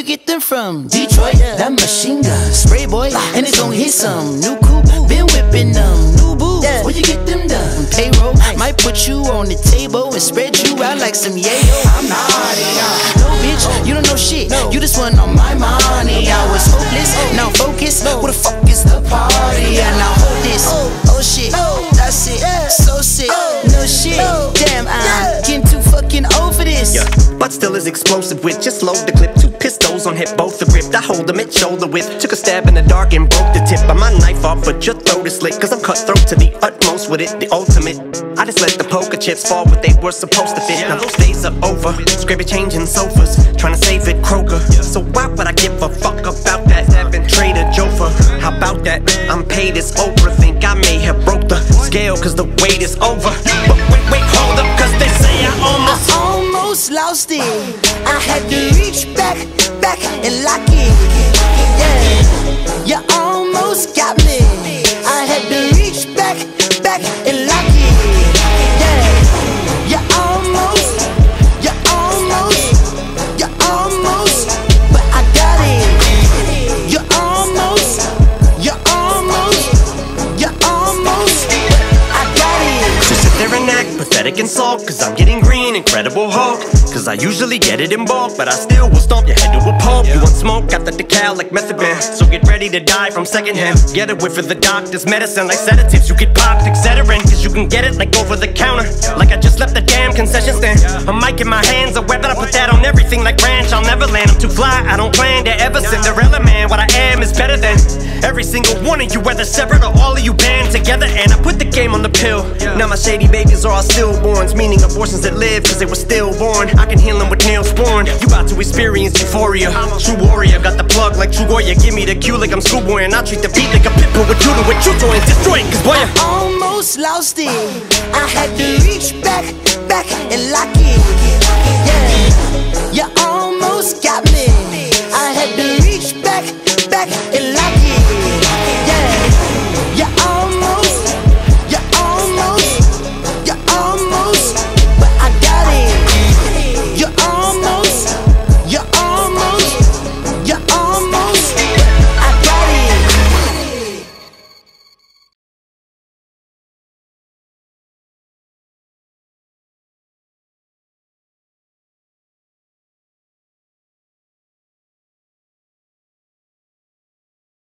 you get them from? Detroit, that machine gun, spray boy, and it's gon' hit some. New coupe, been whipping them. New boots, where you get them done? Payroll, might put you on the table and spread you out like some yayo. I'm naughty, no bitch, you don't know shit. You just want on my money. I was hopeless, now focus. Who the fuck is the party? And now hold this. Oh shit, that's it. So sick, no shit. Damn, I'm getting too fucking old for this. Yeah, but still is explosive with just load the clip. 2 pistols on hip, both the grip. I hold them at shoulder width. Took a stab in the dark and broke the tip of my knife off, but your throat is slit. Cause I'm cutthroat to the utmost with it, the ultimate. I just let the poker chips fall what they were supposed to fit. Now those days are over. Scrappy changing sofas, trying to save it Kroger. So why would I give a fuck about that? Having Trader Joe for how about that? I'm paid as Oprah. Think I may have broke the scale cause the wait is over. But wait, hold up, cause they say I almost lost it. I had to reach back and lock it. Yeah, you almost got me. I had to reach back and lock it. Yeah, you almost, but I got it. You almost, but I got it. So sit there and act pathetic and sulk, cause I'm getting green, Incredible Hulk. Cause I usually get it in bulk, but I still will stomp your head to a pulp. You want smoke, got the decal like method man. So get ready to die from secondhand. Get a whiff of the doctor's medicine like sedatives. You get popped, Excedrin, cause you can get it like over the counter. Like I just left the damn concession stand. A mic in my hands, a weapon, I put that on everything like ranch. I'll never land, I'm too fly, I don't plan to ever Cinderella man. What I am is better than every single one of you, whether separate or all of you band together. And I put the game on the pill. Now my shady babies are all stillborns, meaning abortions that live cause they were stillborn. I can heal them with nail spawn. You about to experience euphoria. True warrior, got the plug like True Goya. Give me the cue like I'm schoolboy, and I treat the beat like a pit bull with judo with true joy and destroy it. Cause boy, I almost lost it. I had to reach back and lock it. Yeah, you almost got me.